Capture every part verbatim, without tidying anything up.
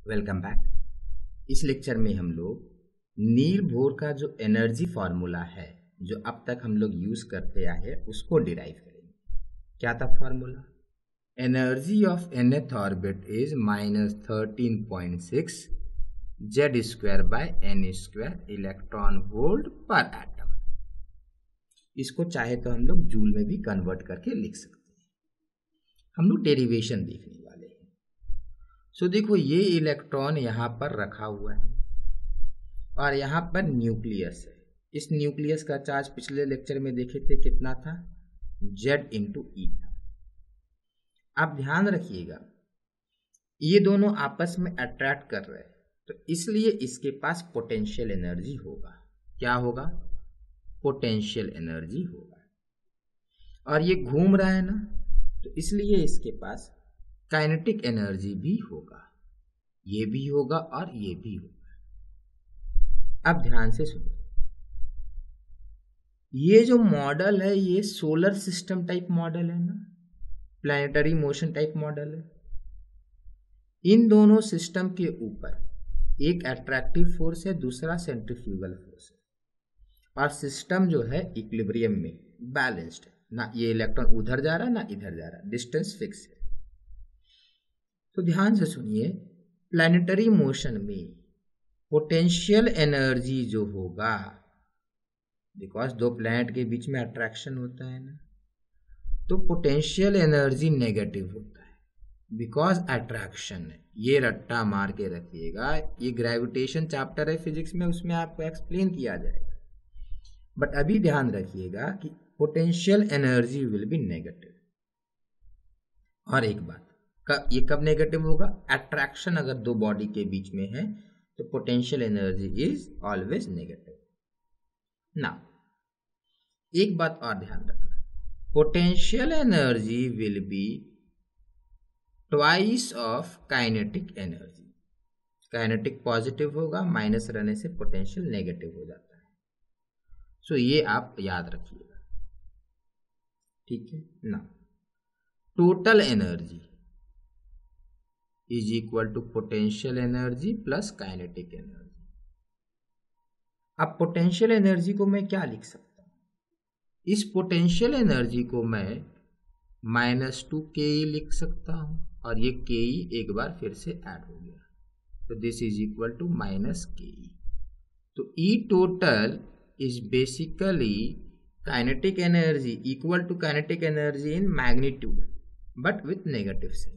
Welcome back. इस lecture में हम लोग नील बोर का जो एनर्जी फार्मूला है जो अब तक हम लोग यूज करते आए हैं उसको डिराइव करेंगे। क्या था formula? Energy of nth orbit is minus thirteen point six Z square by N square electron volt per atom. इसको चाहे तो हम लोग जूल में भी कन्वर्ट करके लिख सकते हैं। हम लोग डेरिवेशन देखने वाले हैं। सो so, देखो ये इलेक्ट्रॉन यहाँ पर रखा हुआ है और यहाँ पर न्यूक्लियस है। इस न्यूक्लियस का चार्ज पिछले लेक्चर में देखे थे कितना था, Z इंटू ई था। आप ध्यान रखिएगा ये दोनों आपस में अट्रैक्ट कर रहे हैं तो इसलिए इसके पास पोटेंशियल एनर्जी होगा। क्या होगा? पोटेंशियल एनर्जी होगा। और ये घूम रहा है ना तो इसलिए इसके पास काइनेटिक एनर्जी भी होगा। ये भी होगा और ये भी होगा। अब ध्यान से सुनो, ये जो मॉडल है ये सोलर सिस्टम टाइप मॉडल है ना, प्लैनेटरी मोशन टाइप मॉडल है। इन दोनों सिस्टम के ऊपर एक अट्रैक्टिव फोर्स है, दूसरा सेंट्रीफ्यूगल फोर्स है और सिस्टम जो है इक्विलिब्रियम में बैलेंस्ड है। ना ये इलेक्ट्रॉन उधर जा रहा है ना इधर जा रहा है, डिस्टेंस फिक्स है। तो ध्यान से सुनिए, प्लैनेटरी मोशन में पोटेंशियल एनर्जी जो होगा, बिकॉज दो प्लैनेट के बीच में अट्रैक्शन होता है ना, तो पोटेंशियल एनर्जी नेगेटिव होता है बिकॉज अट्रैक्शन है। ये रट्टा मार के रखिएगा, ये ग्रेविटेशन चैप्टर है फिजिक्स में, उसमें आपको एक्सप्लेन किया जाएगा। बट अभी ध्यान रखिएगा कि potential energy will be negative. और एक बात, कब ये कब नेगेटिव होगा? अट्रैक्शन अगर दो बॉडी के बीच में है तो potential energy is always negative. ना एक बात और ध्यान रखना, potential energy will be twice of kinetic energy. Kinetic positive होगा, माइनस रहने से पोटेंशियल नेगेटिव हो जाता है। सो so ये आप याद रखिएगा, ठीक है ना। Total energy is equal to potential energy plus kinetic energy. अब पोटेंशियल एनर्जी को मैं क्या लिख सकता हूं? इस पोटेंशियल एनर्जी को मैं माइनस टू के ई लिख सकता हूं और ये के ई एक बार फिर से ऐड हो गया, तो this is equal to minus K E. तो E total is basically kinetic energy equal to kinetic energy in magnitude but with negative sign,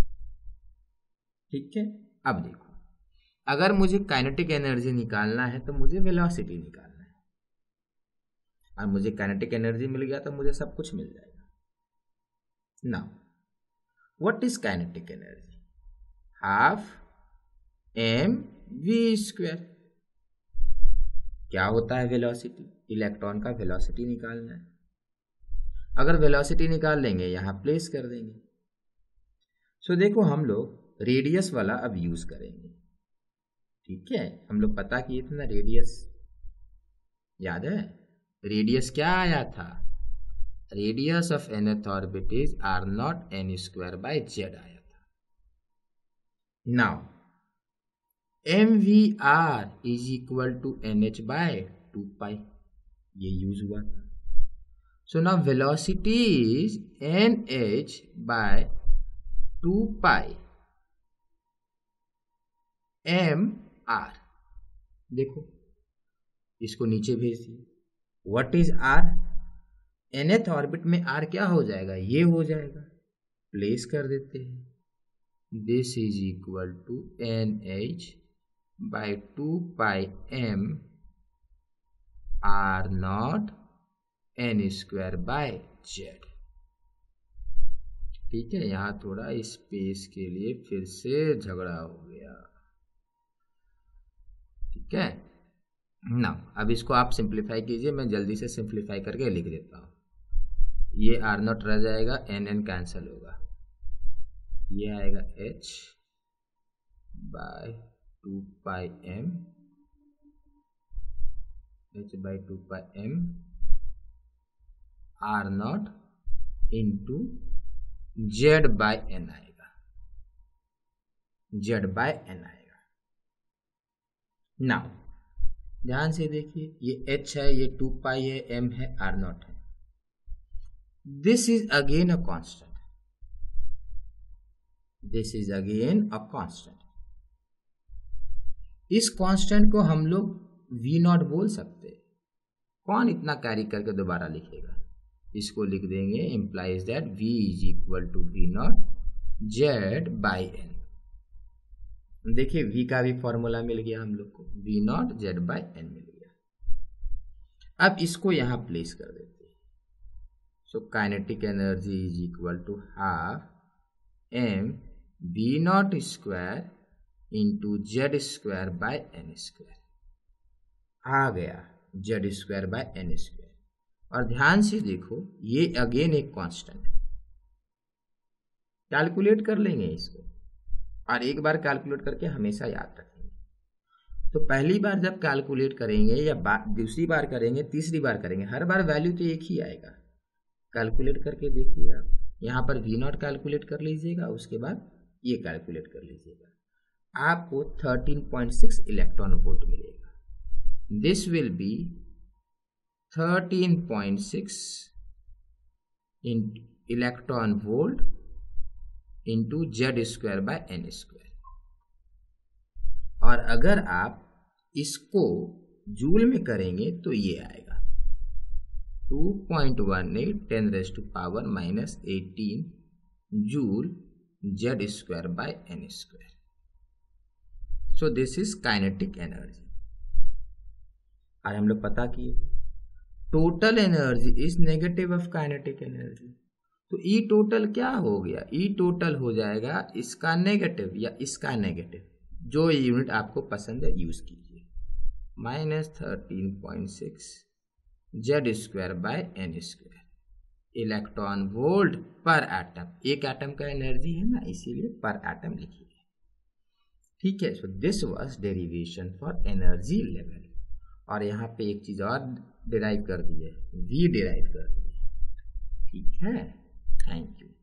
ठीक है। अब देखो, अगर मुझे काइनेटिक एनर्जी निकालना है तो मुझे वेलोसिटी निकालना है, और मुझे काइनेटिक एनर्जी मिल गया तो मुझे सब कुछ मिल जाएगा। Now what is kinetic energy? Half M V square. क्या होता है वेलोसिटी? इलेक्ट्रॉन का वेलोसिटी निकालना है। अगर वेलोसिटी निकाल लेंगे यहां प्लेस कर देंगे। सो so देखो, हम लोग रेडियस वाला अब यूज करेंगे, ठीक है। हम लोग पता कि इतना रेडियस याद है, रेडियस क्या आया था? Radius of nth orbit is R not N square by Z आया था। Now M V R is equal to N H by two pi, ये यूज हुआ था। So now velocity is N H by two pi M R. देखो इसको नीचे भेज दिए। What is R? nth orbit में आर क्या हो जाएगा? ये हो जाएगा, प्लेस कर देते हैं। This is equal to N H by two pi M R not N square by Z, ठीक है। यहां थोड़ा स्पेस के लिए फिर से झगड़ा हो गया, ठीक है ना। अब इसको आप सिंप्लीफाई कीजिए, मैं जल्दी से सिंप्लीफाई करके लिख देता हूं। ये आर नॉट रह जाएगा, एन एन कैंसिल होगा, ये आएगा H by two pi M, H by two pi M R not into Z by N आएगा, जेड बाय एन आएगा। नाउ ध्यान से देखिए, ये h है, ये टू पाई है, m है, r नॉट है। This is again a constant, this is again a constant. इस कांस्टेंट को हम लोग v नॉट बोल सकते। कौन इतना कैरी करके दोबारा लिखेगा? इसको लिख देंगे implies that v is equal to V not Z by N. देखिए v का भी फॉर्मूला मिल गया हम लोग को, V not Z by N मिल गया। अब इसको यहां प्लेस कर देते हैं। So kinetic energy is equal to half M V not square into Z square by N square. आ गया Z square by N square. और ध्यान से देखो, ये अगेन एक कांस्टेंट है। कैलकुलेट कर लेंगे इसको, और एक बार कैलकुलेट करके हमेशा याद रखेंगे। तो पहली बार जब कैलकुलेट करेंगे या दूसरी बार करेंगे, तीसरी बार करेंगे, हर बार वैल्यू तो एक ही आएगा। कैलकुलेट करके देखिए आप, यहाँ पर वी नॉट कैलकुलेट कर लीजिएगा, उसके बाद ये कैलकुलेट कर लीजिएगा, आपको thirteen point six electron volt मिलेगा। This will be thirteen point six in electron volt into Z square by N square. और अगर आप इसको जूल में करेंगे तो ये आएगा two point one eight ten raise to power minus eighteen joule Z square by N square. So this is kinetic energy. और हम लोग पता किए total energy is negative of kinetic energy. तो ई टोटल क्या हो गया? ई टोटल हो जाएगा इसका नेगेटिव या इसका नेगेटिव, जो यूनिट आपको पसंद है यूज कीजिए। Minus thirteen point six Z square by N square electron volt per atom. एक एटम का एनर्जी है ना, इसीलिए पर एटम लिखिए। ठीक है, so this was derivation for energy level. और यहाँ पे एक चीज और डिराइव कर दी है, वी डिराइव कर दी है। ठीक है, थैंक यू।